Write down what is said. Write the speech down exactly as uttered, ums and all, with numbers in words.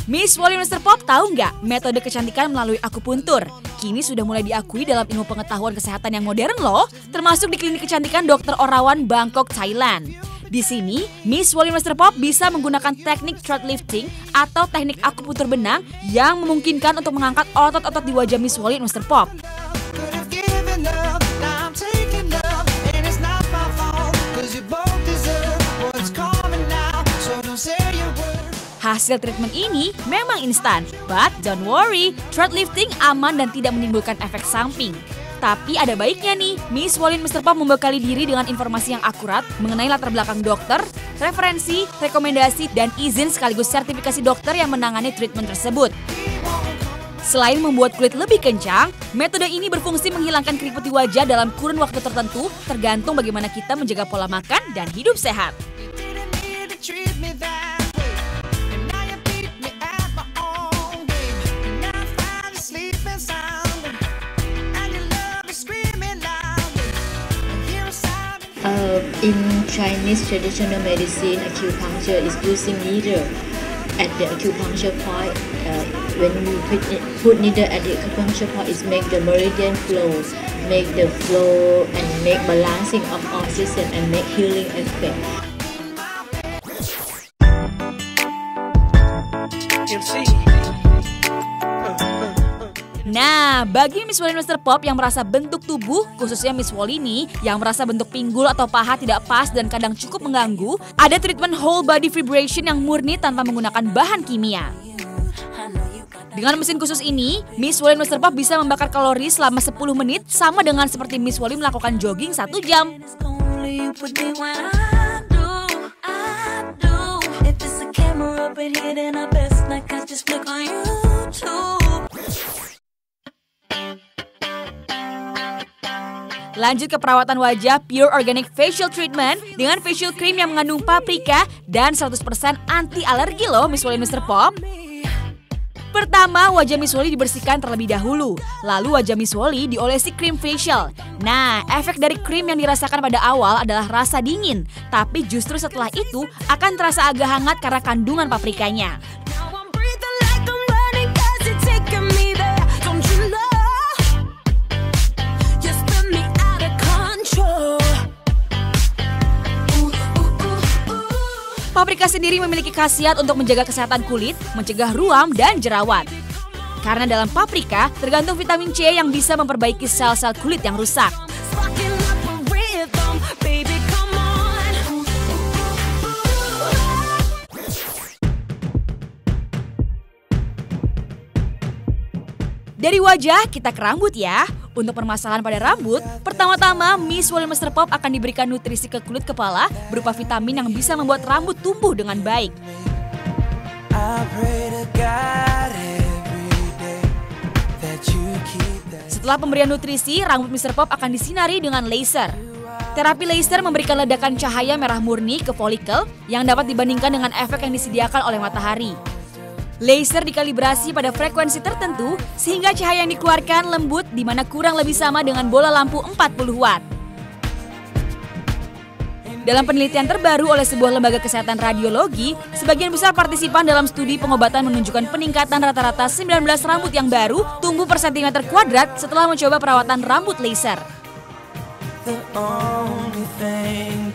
Miss Wally Mister Pop tahu nggak metode kecantikan melalui akupuntur? Kini sudah mulai diakui dalam ilmu pengetahuan kesehatan yang modern loh, termasuk di klinik kecantikan dokter Orawan, Bangkok, Thailand. Di sini, Miss Wally Mister Pop bisa menggunakan teknik thread lifting atau teknik akupuntur benang yang memungkinkan untuk mengangkat otot-otot di wajah Miss Wally Mister Pop. Hasil treatment ini memang instan, but don't worry, thread lifting aman dan tidak menimbulkan efek samping. Tapi ada baiknya nih, Miss Wally Mister Pop membekali diri dengan informasi yang akurat mengenai latar belakang dokter, referensi, rekomendasi, dan izin sekaligus sertifikasi dokter yang menangani treatment tersebut. Selain membuat kulit lebih kencang, metode ini berfungsi menghilangkan keriput di wajah dalam kurun waktu tertentu tergantung bagaimana kita menjaga pola makan dan hidup sehat. Uh, in Chinese traditional medicine, acupuncture is using needle at the acupuncture point. Uh, when you put, it, put needle at the acupuncture point, it make the meridian flow, make the flow and make balancing of all system and make healing effect. Nah, bagi Miss Wally Mister Pop yang merasa bentuk tubuh, khususnya Miss Wally ini, yang merasa bentuk pinggul atau paha tidak pas dan kadang cukup mengganggu, ada treatment whole body vibration yang murni tanpa menggunakan bahan kimia. Dengan mesin khusus ini, Miss Wally Mister Pop bisa membakar kalori selama sepuluh menit, sama dengan seperti Miss Wally melakukan jogging satu jam. Lanjut ke perawatan wajah Pure Organic Facial Treatment dengan facial cream yang mengandung paprika dan seratus persen anti alergi loh Miss Wally Mister Pop. Pertama, wajah Miss Wally dibersihkan terlebih dahulu, lalu wajah Miss Wally diolesi krim facial. Nah, efek dari krim yang dirasakan pada awal adalah rasa dingin, tapi justru setelah itu akan terasa agak hangat karena kandungan paprikanya. Paprika sendiri memiliki khasiat untuk menjaga kesehatan kulit, mencegah ruam dan jerawat. Karena dalam paprika tergantung vitamin C yang bisa memperbaiki sel-sel kulit yang rusak. Dari wajah kita ke rambut ya. Untuk permasalahan pada rambut, pertama-tama Miss Wally Mister Pop akan diberikan nutrisi ke kulit kepala berupa vitamin yang bisa membuat rambut tumbuh dengan baik. Setelah pemberian nutrisi, rambut Mister Pop akan disinari dengan laser. Terapi laser memberikan ledakan cahaya merah murni ke folikel yang dapat dibandingkan dengan efek yang disediakan oleh matahari. Laser dikalibrasi pada frekuensi tertentu sehingga cahaya yang dikeluarkan lembut di mana kurang lebih sama dengan bola lampu empat puluh watt. Dalam penelitian terbaru oleh sebuah lembaga kesehatan radiologi, sebagian besar partisipan dalam studi pengobatan menunjukkan peningkatan rata-rata sembilan belas rambut yang baru tumbuh per sentimeter kuadrat setelah mencoba perawatan rambut laser. The only thing